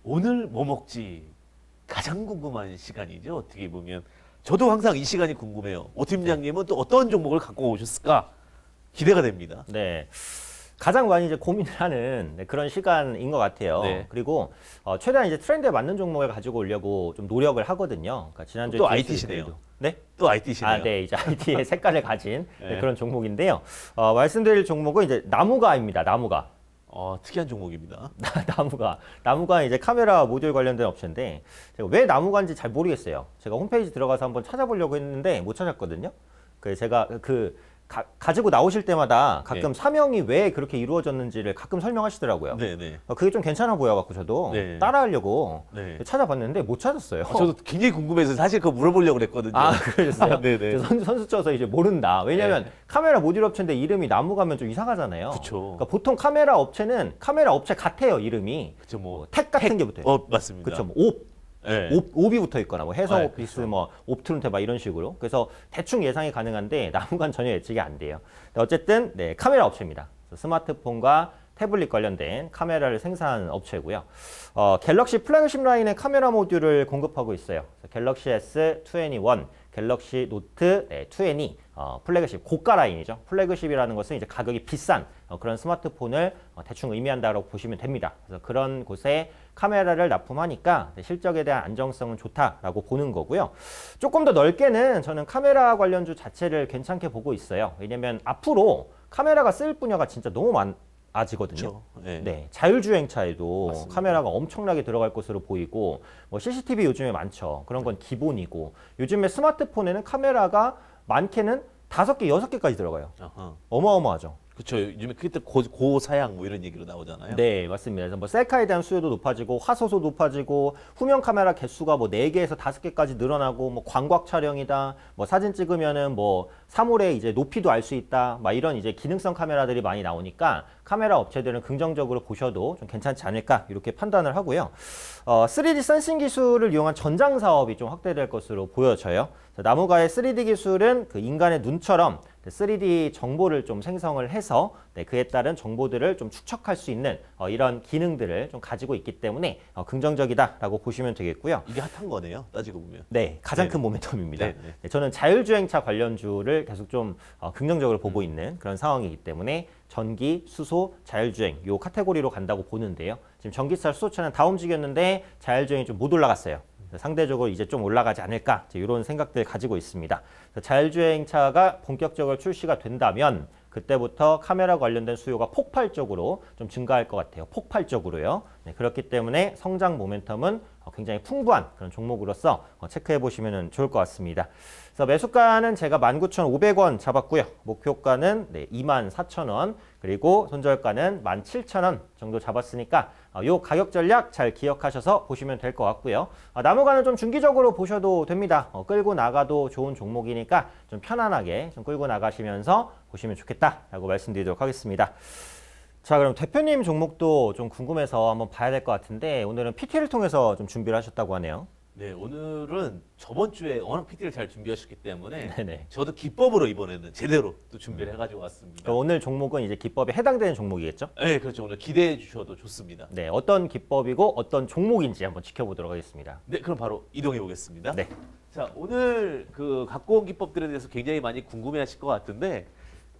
오늘 뭐 먹지 가장 궁금한 시간이죠. 어떻게 보면 저도 항상 이 시간이 궁금해요. 오 팀장님은 또 어떤 종목을 갖고 오셨을까 기대가 됩니다. 네. 가장 많이 이제 고민을 하는 그런 시간인 것 같아요. 네. 그리고 최대한 이제 트렌드에 맞는 종목을 가지고 오려고 좀 노력을 하거든요. 그러니까 지난주에 또 IT시네요. 네? 또 IT시네요. 아, 네. 이제 IT의 색깔을 가진 네. 그런 종목인데요. 말씀드릴 종목은 이제 나무가입니다. 나무가. 특이한 종목입니다. 나무가 이제 카메라 모듈 관련된 업체인데 제가 왜 나무가인지 잘 모르겠어요. 제가 홈페이지 들어가서 한번 찾아보려고 했는데 못 찾았거든요. 그래서 제가 가지고 나오실 때마다 가끔 네. 사명이 왜 그렇게 이루어졌는지를 가끔 설명하시더라고요. 네네. 그게 좀 괜찮아 보여갖고 저도 네. 따라하려고 네. 찾아봤는데 못 찾았어요. 저도 굉장히 궁금해서 사실 그거 물어보려고 그랬거든요. 아, 그러셨어요? 네네. 선수 쳐서 이제 모른다. 왜냐면 네. 카메라 모듈 업체인데 이름이 나무가면 좀 이상하잖아요. 그쵸. 그러니까 보통 카메라 업체는 카메라 업체 같아요, 이름이. 그쵸, 뭐. 택 같은 게 붙어요. 맞습니다. 그렇죠. 뭐 옵. 네. 옵이 붙어 있거나 뭐 해성 네, 오피스 그렇죠. 뭐 옵트론테 막 이런 식으로. 그래서 대충 예상이 가능한데 나무간 전혀 예측이 안 돼요. 어쨌든 네, 카메라 업체입니다. 스마트폰과 태블릿 관련된 카메라를 생산하는 업체고요. 갤럭시 플래그십 라인의 카메라 모듈을 공급하고 있어요. 갤럭시 S21, 갤럭시 노트 20, 플래그십 고가 라인이죠. 플래그십이라는 것은 이제 가격이 비싼 그런 스마트폰을 대충 의미한다고 보시면 됩니다. 그래서 그런 곳에 카메라를 납품하니까 실적에 대한 안정성은 좋다라고 보는 거고요. 조금 더 넓게는 저는 카메라 관련주 자체를 괜찮게 보고 있어요. 왜냐면 앞으로 카메라가 쓸 분야가 진짜 너무 많아지거든요. 네. 네, 자율주행차에도 맞습니다. 카메라가 엄청나게 들어갈 것으로 보이고 뭐 CCTV 요즘에 많죠. 그런 건 기본이고 요즘에 스마트폰에는 카메라가 많게는 5개, 6개까지 들어가요. 아하. 어마어마하죠. 그쵸. 요즘에 그때 고사양 뭐 이런 얘기로 나오잖아요. 네, 맞습니다. 그래서 뭐 셀카에 대한 수요도 높아지고 화소도 높아지고 후면 카메라 개수가 뭐 4개에서 5개까지 늘어나고 뭐 광각 촬영이다. 뭐 사진 찍으면은 뭐 사물의 이제 높이도 알 수 있다. 막 이런 이제 기능성 카메라들이 많이 나오니까 카메라 업체들은 긍정적으로 보셔도 좀 괜찮지 않을까 이렇게 판단을 하고요. 3D 센싱 기술을 이용한 전장 사업이 좀 확대될 것으로 보여져요. 나무가의 3D 기술은 그 인간의 눈처럼 3D 정보를 좀 생성을 해서 그에 따른 정보들을 좀 축적할 수 있는 이런 기능들을 좀 가지고 있기 때문에 긍정적이다라고 보시면 되겠고요. 이게 핫한 거네요. 따지고 보면. 네, 가장 네. 큰 모멘텀입니다. 네, 네, 저는 자율주행차 관련주를 계속 좀 긍정적으로 보고 있는 그런 상황이기 때문에 전기, 수소, 자율주행 요 카테고리로 간다고 보는데요. 지금 전기차, 수소차는 다 움직였는데 자율주행이 좀 못 올라갔어요. 상대적으로 이제 좀 올라가지 않을까 이런 생각들 가지고 있습니다. 자율주행차가 본격적으로 출시가 된다면 그때부터 카메라 관련된 수요가 폭발적으로 좀 증가할 것 같아요. 폭발적으로요. 네, 그렇기 때문에 성장 모멘텀은 굉장히 풍부한 그런 종목으로서 체크해 보시면 좋을 것 같습니다. 그래서 매수가는 제가 19,500원 잡았고요. 목표가는 24,000원 그리고 손절가는 17,000원 정도 잡았으니까 요 가격 전략 잘 기억하셔서 보시면 될 것 같고요. 나무가는 좀 중기적으로 보셔도 됩니다. 끌고 나가도 좋은 종목이니까 좀 편안하게 좀 끌고 나가시면서 보시면 좋겠다라고 말씀드리도록 하겠습니다. 자, 그럼 대표님 종목도 좀 궁금해서 한번 봐야 될 것 같은데 오늘은 PT를 통해서 좀 준비를 하셨다고 하네요. 네, 오늘은 저번 주에 워낙 PT를 잘 준비하셨기 때문에 네네. 저도 기법으로 이번에는 제대로 또 준비를 해가지고 왔습니다. 그럼 오늘 종목은 이제 기법에 해당되는 종목이겠죠? 네, 그렇죠. 오늘 기대해 주셔도 좋습니다. 네, 어떤 기법이고 어떤 종목인지 한번 지켜보도록 하겠습니다. 네, 그럼 바로 이동해 보겠습니다. 네. 자, 오늘 그 갖고 온 기법들에 대해서 굉장히 많이 궁금해하실 것 같은데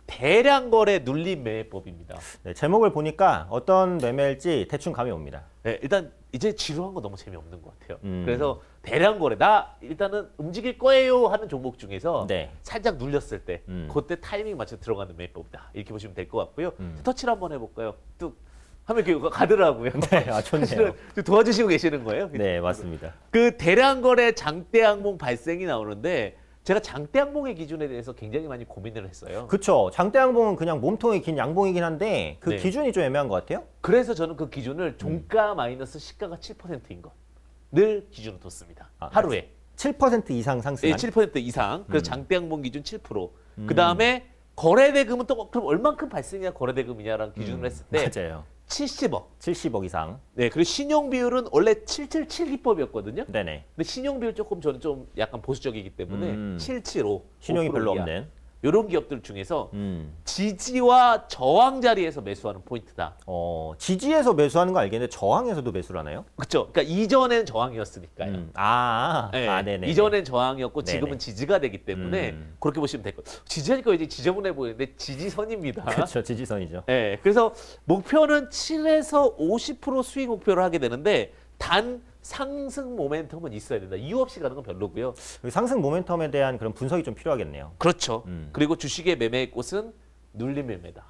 대량 거래 눌림 매매법입니다. 네, 제목을 보니까 어떤 매매일지 대충 감이 옵니다. 네, 일단 이제 지루한 거 너무 재미없는 것 같아요. 그래서 대량 거래 나 일단은 움직일 거예요 하는 종목 중에서 네. 살짝 눌렸을 때 그때 타이밍 맞춰 들어가는 매매법이다. 이렇게 보시면 될 것 같고요. 터치를 한번 해볼까요? 뚝 하면 이렇게 가더라고요. 네, 좋네요. 사실은 도와주시고 계시는 거예요? 네, 맞습니다. 그 대량 거래 장대 항목 발생이 나오는데 제가 장대 항목의 기준에 대해서 굉장히 많이 고민을 했어요. 그쵸. 장대 양봉은 그냥 몸통이 긴 양봉이긴 한데 그 네. 기준이 좀 애매한 것 같아요. 그래서 저는 그 기준을 종가 마이너스 시가가 7%인 것을 기준으로 뒀습니다. 하루에. 7% 이상 네, 상승한. 7% 이상. 그래서 장대 항목 기준 7%. 그다음에 거래대금은 또 그럼 얼만큼 발생해야 거래대금이냐라는 기준을 했을 때 맞아요. 70억. 70억 이상. 네, 그리고 신용 비율은 원래 777 기법이었거든요. 네네. 근데 신용 비율 조금 저는 좀 약간 보수적이기 때문에 775. 신용이 별로 5% 이하. 없는. 이런 기업들 중에서 지지와 저항 자리에서 매수하는 포인트다. 지지에서 매수하는 거 알겠는데 저항에서도 매수를 하나요? 그렇죠. 그러니까 이전엔 저항이었으니까요. 네. 네네. 이전엔 저항이었고 지금은 네네. 지지가 되기 때문에 그렇게 보시면 될 거예요. 지지하니까 이제 지저분해 보이는데 지지선입니다. 그렇죠. 지지선이죠. 네, 그래서 목표는 7에서 50% 수익 목표를 하게 되는데 단 상승 모멘텀은 있어야 된다. 이유 없이 가는 건 별로고요. 상승 모멘텀에 대한 그런 분석이 좀 필요하겠네요. 그렇죠. 그리고 주식의 매매의 꽃은 눌림 매매다.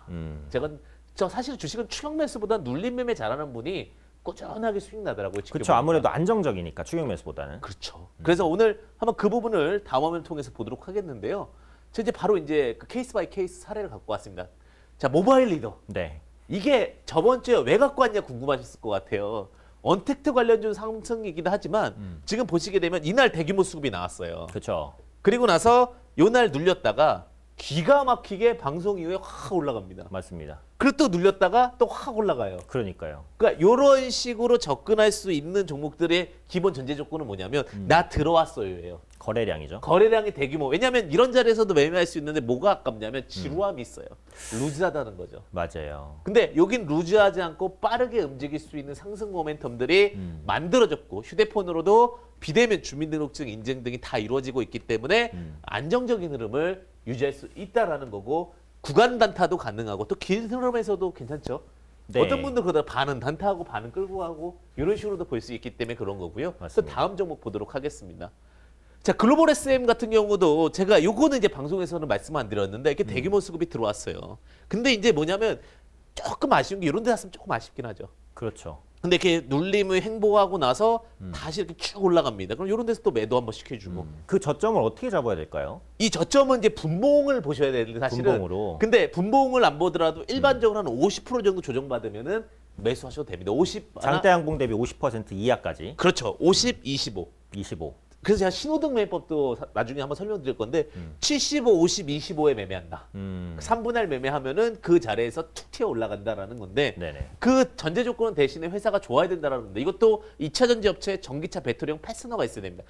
저 사실 주식은 추격 매수보다 눌림 매매 잘하는 분이 꾸준하게 수익 나더라고요. 그렇죠. 아무래도 안정적이니까 추격 매수보다는. 그렇죠. 그래서 오늘 한번 그 부분을 다음 화면을 통해서 보도록 하겠는데요. 저 이제 바로 이제 그 케이스 바이 케이스 사례를 갖고 왔습니다. 자, 모바일 리더. 네. 이게 저번 주에 왜 갖고 왔냐 궁금하셨을 것 같아요. 언택트 관련주 상승이기도 하지만 지금 보시게 되면 이날 대규모 수급이 나왔어요. 그렇죠. 그리고 나서 요날 눌렸다가 기가 막히게 방송 이후에 확 올라갑니다. 맞습니다. 그리고 또 눌렸다가 또 확 올라가요. 그러니까요. 그러니까 이런 식으로 접근할 수 있는 종목들의 기본 전제 조건은 뭐냐면 나 들어왔어요예요. 거래량이죠. 거래량이 대규모. 왜냐하면 이런 자리에서도 매매할 수 있는데 뭐가 아깝냐면 지루함이 있어요. 루즈하다는 거죠. 맞아요. 근데 여긴 루즈하지 않고 빠르게 움직일 수 있는 상승 모멘텀들이 만들어졌고 휴대폰으로도 비대면 주민등록증 인증 등이 다 이루어지고 있기 때문에 안정적인 흐름을 유지할 수 있다라는 거고 구간 단타도 가능하고 또 긴 흐름에서도 괜찮죠. 네. 어떤 분들 그러다 반은 단타하고 반은 끌고 가고 이런 식으로도 볼 수 있기 때문에 그런 거고요. 또 맞습니다. 다음 종목 보도록 하겠습니다. 자, 글로벌 SM 같은 경우도 제가 요거는 이제 방송에서는 말씀 안 드렸는데 이렇게 대규모 수급이 들어왔어요. 근데 이제 뭐냐면 조금 아쉬운 게 이런 데 갔으면 조금 아쉽긴 하죠. 그렇죠. 근데 이렇게 눌림을 행보하고 나서 다시 이렇게 쭉 올라갑니다. 그럼 이런 데서 또 매도 한번 시켜주고. 그 저점을 어떻게 잡아야 될까요? 이 저점은 이제 분봉을 보셔야 되는데 사실은. 분봉으로. 근데 분봉을 안 보더라도 일반적으로 한 50% 정도 조정받으면은 매수하셔도 됩니다. 50 장대 양봉 대비 50% 이하까지. 그렇죠. 50, 25. 25. 그래서 제가 신호등 매매법도 나중에 한번 설명드릴 건데 75, 50, 25에 매매한다. 3분할 매매하면은 그 자리에서 툭 튀어 올라간다라는 건데 네네. 그 전제 조건은 대신에 회사가 좋아야 된다라는 건데 이것도 2차 전지 업체에 전기차 배터리용 패스너가 있어야 됩니다.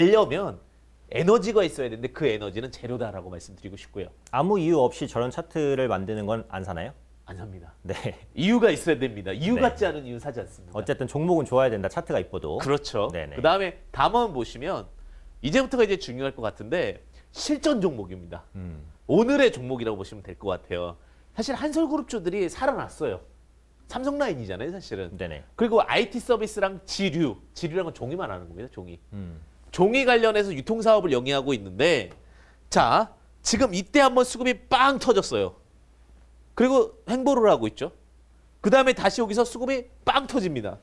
가려면 에너지가 있어야 되는데 그 에너지는 재료다라고 말씀드리고 싶고요. 아무 이유 없이 저런 차트를 만드는 건 안 사나요? 안 삽니다. 네. 이유가 있어야 됩니다. 이유 네. 같지 않은 이유는 사지 않습니다. 어쨌든 종목은 좋아야 된다. 차트가 이뻐도. 그렇죠. 네네. 그다음에 다음 한번 보시면 이제부터가 이제 중요할 것 같은데 실전 종목입니다. 오늘의 종목이라고 보시면 될 것 같아요. 사실 한솔그룹주들이 살아났어요. 삼성라인이잖아요, 사실은. 네네. 그리고 IT 서비스랑 지류라는 건 종이만 하는 겁니다, 종이. 종이 관련해서 유통사업을 영위하고 있는데 자, 지금 이때 한번 수급이 빵 터졌어요. 그리고 행보를 하고 있죠. 그 다음에 다시 여기서 수급이 빵 터집니다.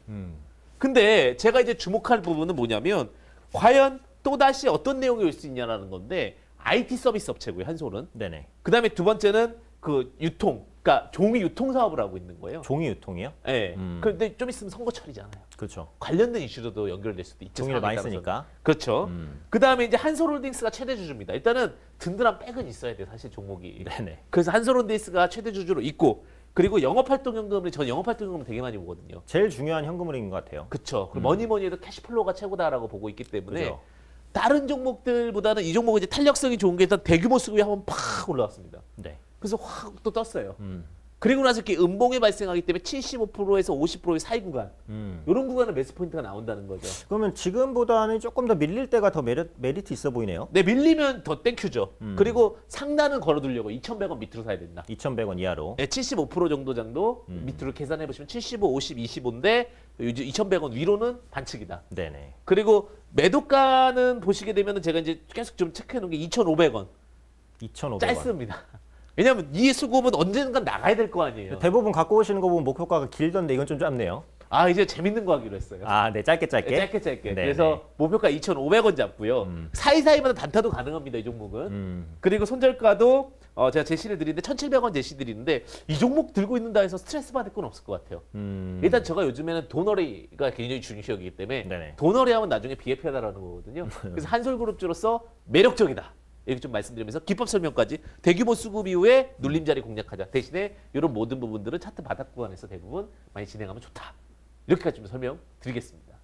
근데 제가 이제 주목할 부분은 뭐냐면 과연 또다시 어떤 내용이 올 수 있냐라는 건데 IT 서비스 업체고요, 한솔은. 네네. 그 다음에 두 번째는 그 유통, 그러니까 종이 유통 사업을 하고 있는 거예요. 종이 유통이요? 네. 그런데 좀 있으면 선거철이잖아요. 그렇죠. 관련된 이슈로도 연결될 수도 있죠. 종이를 많이 상황에 따라서는. 쓰니까. 그렇죠. 그 다음에 이제 한솔홀딩스가 최대 주주입니다. 일단은 든든한 백은 있어야 돼요, 사실 종목이. 네네. 그래서 한솔홀딩스가 최대 주주로 있고 그리고 영업활동연금을 저는 영업활동연금을 되게 많이 보거든요. 제일 중요한 현금흐름인 것 같아요. 그렇죠. 그리고 뭐니 해도 캐시플로우가 최고다라고 보고 있기 때문에 그죠. 다른 종목들보다는 이 종목은 이제 탄력성이 좋은 게 일단 대규모 수급이 한번 팍 올라왔습니다. 네. 그래서 확 또 떴어요. 그리고 나서 이렇게 음봉이 발생하기 때문에 75%에서 50%의 사이 구간 이런 구간에 매수 포인트가 나온다는 거죠. 그러면 지금보다는 조금 더 밀릴 때가 더 메리트 있어 보이네요. 네, 밀리면 더 땡큐죠. 그리고 상단은 걸어두려고 2,100원 밑으로 사야 된다. 2,100원 이하로. 네, 75% 정도 밑으로 계산해 보시면 75, 50, 25인데 2,100원 위로는 반칙이다. 네네. 그리고 매도가는 보시게 되면 제가 이제 계속 좀 체크해 놓은 게 2,500원. 2,500원. 짧습니다. 왜냐하면 이 수급은 언젠간 나가야 될 거 아니에요. 대부분 갖고 오시는 거 보면 목표가가 길던데 이건 좀 짧네요. 아, 이제 재밌는 거 하기로 했어요. 아, 네, 짧게. 네, 짧게. 네네. 그래서 목표가 2,500원 잡고요. 사이사이마다 단타도 가능합니다, 이 종목은. 그리고 손절가도 제가 제시를 드리는데 1,700원 제시 드리는데 이 종목 들고 있는다 해서 스트레스 받을 건 없을 것 같아요. 일단 제가 요즘에는 돈어리가 굉장히 중요시하기 때문에 네네. 돈어리 하면 나중에 BF하다라는 거거든요. 그래서 한솔그룹주로서 매력적이다. 이렇게 좀 말씀드리면서 기법 설명까지 대규모 수급 이후에 눌림자리 공략하자. 대신에 이런 모든 부분들은 차트 바닥 구간에서 대부분 많이 진행하면 좋다. 이렇게까지 좀 설명드리겠습니다.